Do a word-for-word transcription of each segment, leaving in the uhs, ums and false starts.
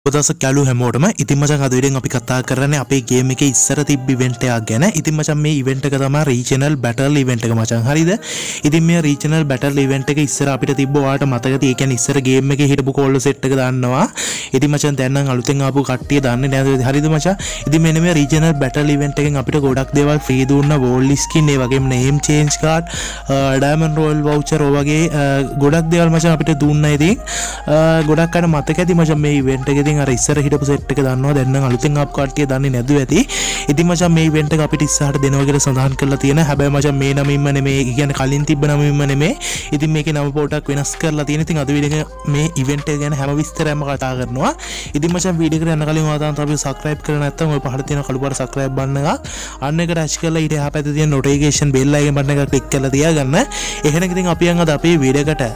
දවසක් යාළුවෝ හැමෝටම ඉතින් මචං අද වීඩියෝෙන් අපි කතා කරන්නේ අපේ ගේම් එකේ ඉස්සර තිබ්බ ඉවෙන්ට් එකක් ගැන. ඉතින් මචං මේ ඉවෙන්ට් එක තමයි රීජනල් බැටල් ඉවෙන්ට් එක මචං. හරිද? ඉතින් මේ රීජනල් බැටල් ඉවෙන්ට් එක ඉස්සර අපිට තිබ්බ ඔයාලට මතකද? ඒ කියන්නේ ඉස්සර ගේම් එකේ හිටපු කෝල් සෙට් එක දාන්නවා. ඉතින් මචං දැන් නම් අලුතෙන් ආපු කට්ටිය දන්නේ නැද්ද? හරිද මචං? ඉතින් මෙන්න මේ රීජනල් බැටල් ඉවෙන්ට් එකෙන් අපිට ගොඩක් දේවල් ෆ්‍රී දුන්නා. වෝල් ස්කින් ඒ වගේම name change card, diamond royal voucher ඔය වගේ ගොඩක් දේවල් මචං අපිට දුන්නා. ඉතින් ගොඩක් අය මතක ඇති මචං මේ ඉවෙන්ට් එකෙන් අර ඉස්සර හිටපු සෙට් එක දන්නවා. දැන් නම් අලුතෙන් ආපු කට්ටිය දන්නේ නැද්ද ඇති. ඉතින් මචං මේ ඉවෙන්ට් එක අපිට ඉස්සරහට දෙනවා කියලා සඳහන් කරලා තියෙනවා. හැබැයි මචං මේ නමින්ම නෙමෙයි, කියන්නේ කලින් තිබ්බ නමින්ම නෙමෙයි. ඉතින් මේකේ නම පොඩක් වෙනස් කරලා තියෙනවා. ඉතින් අද වීඩියෝ එක මේ ඉවෙන්ට් එක ගැන හැම විස්තරයක්ම කතා කරනවා. ඉතින් මචං වීඩියෝ එකට යන්න කලින් ඔයාලා තාම සබ්ස්ක්‍රයිබ් කරලා නැත්නම් ඔය පහළ තියෙන කළු පාට සබ්ස්ක්‍රයිබ් බටන් එක අන්න එක ටච් කරලා ඊට එහා පැත්තේ තියෙන නොටිෆිකේෂන් බෙල් අයිකන් බටන් එක ක්ලික් කරලා තියාගන්න. එහෙනම් ඉතින් අපි යන් අද අපේ වීඩියෝ එකට.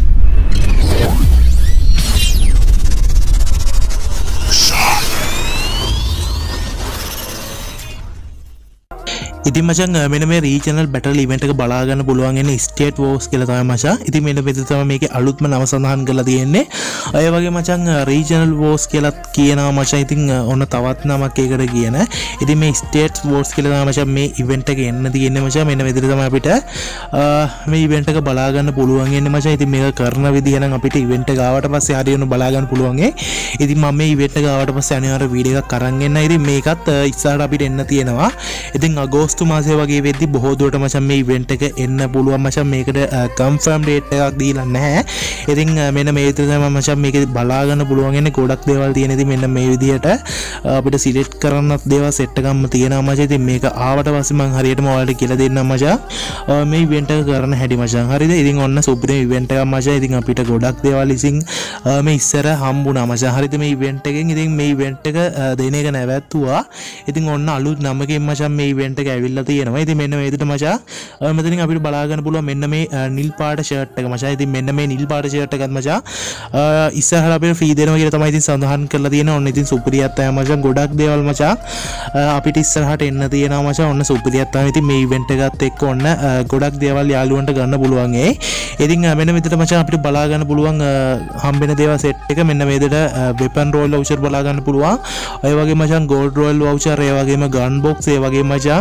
ඉතින් මචං මෙන්න මේ රීජනල් බැටල් ඉවෙන්ට් එක බලා ගන්න පුළුවන් ඉන්නේ ස්ටේට් වෝස් කියලා තමයි මචං. ඉතින් මෙන්න මෙතන තමයි මේකේ අලුත්ම නම සඳහන් කරලා තියෙන්නේ. අය වගේ මචං රීජනල් වෝස් කියලා කියනවා මචං. ඉතින් ඔන්න තවත් නමක් ඒකට කියන. ඉතින් මේ ස්ටේට් වෝස් කියලා තමයි මචං මේ ඉවෙන්ට් එක එන්න තියෙන්නේ මචං. මෙන්න මෙතන තමයි අපිට මේ ඉවෙන්ට් එක බලා ගන්න පුළුවන් ඉන්නේ මචං. ඉතින් මේක කරන විදිහ නම් අපිට ඉවෙන්ට් එක ආවට පස්සේ හරියටම බලා ගන්න පුළුවන් ඒ. ඉතින් මම මේ ඉවෙන්ට් එක ආවට පස්සේ අනිවාර්ය වීඩියෝ එකක් අරන් එන්න. ඉතින් මේකත් ඉස්සරහට අපිට එන්න තියෙනවා. ඉතින් අගෝස්තු මාසේ වගේ වෙද්දි බොහෝ දුරට මචං මේ ඉවෙන්ට් එක එන්න පුළුවන් මචං. මේකට කන්ෆර්ම් ඩේට් එකක් දීලා නැහැ. ඉතින් මෙන්න මේ විදිහට තමයි මචං මේක බලා ගන්න පුළුවන් ඉන්නේ. ගොඩක් දේවල් තියෙන. ඉතින් මෙන්න මේ විදිහට අපිට සිලෙක්ට් කරන්නත් දේවල් සෙට් එකක්ම තියෙනවා මචං. ඉතින් මේක ආවට පස්සේ මම හරියටම ඔයාලට කියලා දෙන්නම් මචං මේ ඉවෙන්ට් එක කරන හැටි මචං. හරිද? ඉතින් ඔන්න සුපිරි ඉවෙන්ට් එකක් මචං. ඉතින් අපිට ගොඩක් දේවල් ඉතින් මේ ඉස්සර හම්බුණා මචං. හරිද? මේ ඉවෙන්ට් එකෙන් ඉතින් මේ ඉවෙන්ට් එක දෙන එක නැවැත්තුවා. ඉතින් ඔන්න අලුත් නමකින් මචං මේ ඉවෙන්ට් එක ඇවිල්ලා තියෙනවා. ඉතින් මෙන්න මේ විදිහට මචං මෙතනින් අපිට බලා ගන්න පුළුවන් මෙන්න මේ නිල් පාට ෂර්ට් එක මචං. ඉතින් මෙන්න මේ නිල් පාට ෂර්ට් එකත් මචං ඉස්සරහට අපිට ෆ්‍රී දෙනවා කියලා තමයි ඉතින් සඳහන් කරලා තියෙනවා. ඔන්න ඉතින් සුපිරියක් තමයි මචං. ගොඩක් දේවල් මචං අපිට ඉස්සරහට එන්න තියෙනවා මචං. ඔන්න සුපිරියක් තමයි. ඉතින් මේ ඉවෙන්ට් එකත් එක්ක ඔන්න ගොඩක් දේවල් යාළුවන්ට ගන්න පුළුවන් ඒ. ඉතින් මෙන්න මෙතන මචං අපිට බලා ගන්න පුළුවන් හම්බෙන දේවල් සෙට් එක මෙන්න මේ විදිහට වෙපන් රෝල් වවුචර් බලා ගන්න පුළුවන්. ඔය වගේ මචං ගෝල්ඩ් රෝල් වවුචර්, ඒ වගේම ගන් බොක්ස්, ඒ වගේ මචං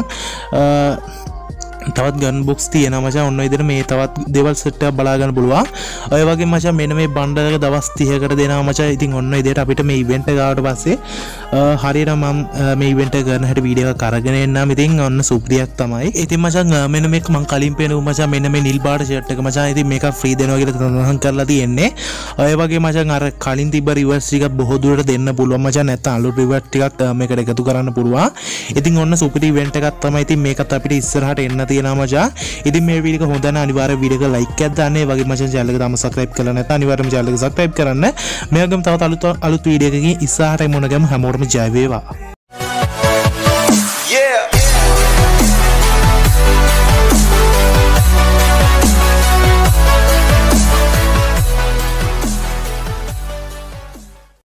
තවත් ගන් බොක්ස් තියෙනවා මචං. ඔන්න ඔය විදිහට මේ තවත් දේවල් සෙට් එකක් බලා ගන්න පුළුවන්. ඔය වගේ මචං මෙන්න මේ බණ්ඩල් එක දවස් තිහකට දෙනවා මචං. ඉතින් ඔන්න ඔය විදිහට අපිට මේ ඉවෙන්ට් එක ආවට පස්සේ හරියට මම මේ ඉවෙන්ට් එක කරන හැටි වීඩියෝ එකක් අරගෙන එන්නම්. ඉතින් ඔන්න සුපිරියක් තමයි. ඉතින් මචං මෙන්න මේක මම කලින් පේනු මචං මෙන්න මේ නිල් පාට ෂර්ට් එක මචං. ඉතින් මේක ෆ්‍රී දෙනවා කියලා සඳහන් කරලා තියෙන්නේ. ඔය වගේ මචං අර කලින් තිබ්බ රිවර්ස් ටිකක් බොහෝ දුරට දෙන්න පුළුවන් මචං. නැත්නම් අලුත් රිවර්ස් ටිකක් මේකට එකතු කරන්න පුළුවන්. ඉතින් ඔන්න සුපිරි ඉවෙන්ට් එකක් තමයි. ඉතින් මේකත් අපිට ඉස්සරහට එන්න තියෙනවා මචං. ඉතින් මේ වීඩියෝ එක හොඳ නැහැ අනිවාර්යයෙන් වීඩියෝ එක ලයික් එකක් දාන්න. ඒ වගේ මචං channel එක තාම subscribe කරලා නැත්නම් අනිවාර්යයෙන්ම channel එක subscribe කරන්න. මේ වගේම තවත් අලුත් අලුත් වීඩියෝ එකකින් ඉස්සරහට මුණ ගැමු. හැමෝටම ජය වේවා.